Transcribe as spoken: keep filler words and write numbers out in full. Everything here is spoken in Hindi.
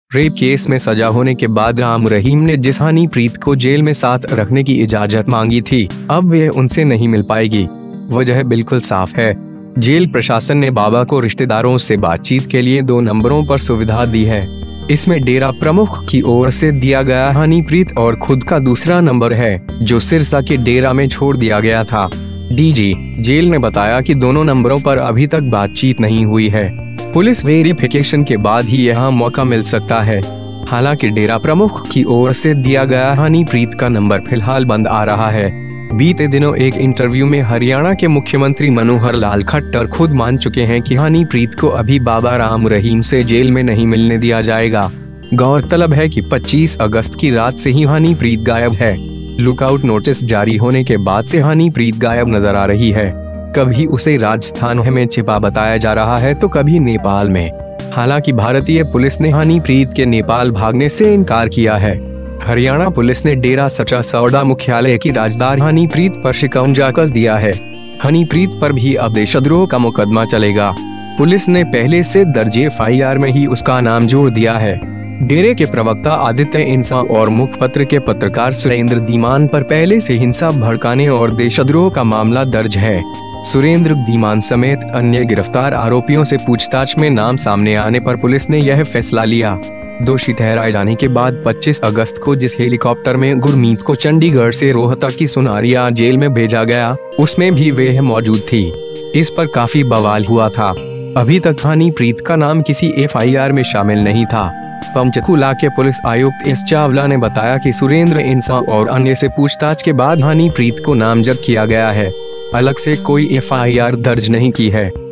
रेप केस में सजा होने के बाद राम रहीम ने जिस हनीप्रीत को जेल में साथ रखने की इजाजत मांगी थी, अब वह उनसे नहीं मिल पाएगी। वजह बिल्कुल साफ है। जेल प्रशासन ने बाबा को रिश्तेदारों से बातचीत के लिए दो नंबरों पर सुविधा दी है। इसमें डेरा प्रमुख की ओर से दिया गया हनीप्रीत और खुद का दूसरा नंबर है, जो सिरसा के डेरा में छोड़ दिया गया था। डीजी जेल ने बताया कि दोनों नंबरों पर अभी तक बातचीत नहीं हुई है। पुलिस वेरिफिकेशन के बाद ही यह मौका मिल सकता है। हालांकि डेरा प्रमुख की ओर से दिया गया हनीप्रीत का नंबर फिलहाल बंद आ रहा है। बीते दिनों एक इंटरव्यू में हरियाणा के मुख्यमंत्री मनोहर लाल खट्टर खुद मान चुके हैं कि हनीप्रीत को अभी बाबा राम रहीम से जेल में नहीं मिलने दिया जाएगा। गौरतलब है कि पच्चीस अगस्त की रात से ही हनीप्रीत गायब है। लुकआउट नोटिस जारी होने के बाद से हनीप्रीत गायब नजर आ रही है। कभी उसे राजस्थान में छिपा बताया जा रहा है तो कभी नेपाल में। हालांकि भारतीय पुलिस ने हनीप्रीत के नेपाल भागने से इनकार किया है। हरियाणा पुलिस ने डेरा सच्चा सौदा मुख्यालय की राजदार हनीप्रीत पर शिकंजा कस दिया है। हनीप्रीत पर भी अब देशद्रोह का मुकदमा चलेगा। पुलिस ने पहले से दर्ज एफ आई आर में ही उसका नाम जोड़ दिया है। डेरे के प्रवक्ता आदित्य इंसा और मुखपत्र के पत्रकार सुरेंद्र धीमान पर पहले से हिंसा भड़काने और देशद्रोह का मामला दर्ज है। सुरेंद्र धीमान समेत अन्य गिरफ्तार आरोपियों से पूछताछ में नाम सामने आने पर पुलिस ने यह फैसला लिया। दोषी ठहराए जाने के बाद पच्चीस अगस्त को जिस हेलीकॉप्टर में गुरमीत को चंडीगढ़ से रोहतक की सुनारिया जेल में भेजा गया, उसमें भी वह मौजूद थी। इस पर काफी बवाल हुआ था। अभी तक हनीप्रीत का नाम किसी एफ आई आर में शामिल नहीं था। पंचकूला के पुलिस आयुक्त एस चावला ने बताया कि सुरेंद्र इंसा और अन्य से पूछताछ के बाद हनीप्रीत को नामजद किया गया है। अलग से कोई एफ आई आर दर्ज नहीं की है।